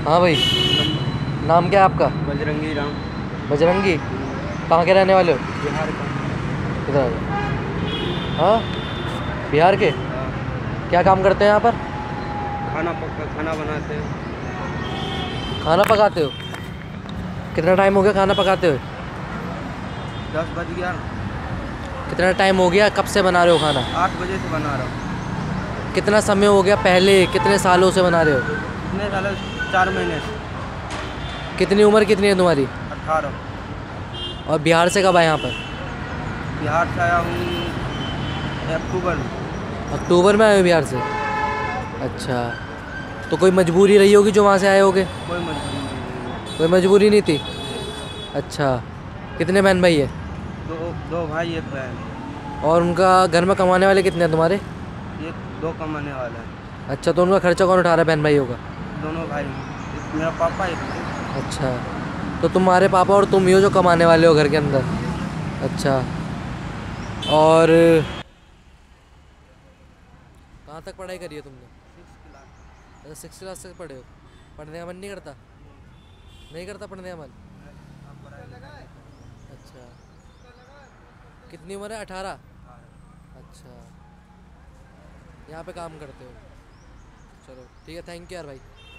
हाँ भाई, नाम क्या है आपका? बजरंगी राम। बजरंगी, कहाँ के रहने वाले हो? बिहार का। किधर? हाँ, बिहार के। हाँ। क्या काम करते हैं यहाँ पर? खाना बनाते हैं। खाना पकाते हो? कितना टाइम हो गया खाना पकाते हुए? 10 बज गया। कितना टाइम हो गया, कब से बना रहे हो खाना? 8 बजे से बना रहा हूँ। कितना समय हो गया, पहले कितने सालों से बना रहे हो? कितने साल? 4 महीने से। कितनी उम्र कितनी है तुम्हारी? 18। और बिहार से कब आए यहाँ पर? बिहार से आया हूँ अक्टूबर में। अक्टूबर में आए हो बिहार से? अच्छा, तो कोई मजबूरी रही होगी जो वहाँ से आए होगे? कोई मजबूरी नहीं। कोई मजबूरी नहीं थी? नहीं। अच्छा, कितने बहन भाई है? दो भाई एक बहन। और उनका घर में कमाने वाले कितने हैं तुम्हारे? ये 2 कमाने वाला है। अच्छा, तो उनका खर्चा कौन उठा रहा है बहन भाइयों का? दोनों भाई। मेरा पापा एक। अच्छा, तो तुम्हारे पापा और तुम ही हो जो कमाने वाले हो घर के अंदर? अच्छा, और कहाँ तक पढ़ाई करी है तुमने? 6 क्लास। अच्छा, 6 क्लास तक पढ़े हो। पढ़ने का मन नहीं करता? नहीं करता पढ़ने का मन? अच्छा, कितनी उम्र है? 18? अच्छा, यहाँ पे काम करते हो? चलो ठीक है, थैंक यू यार भाई।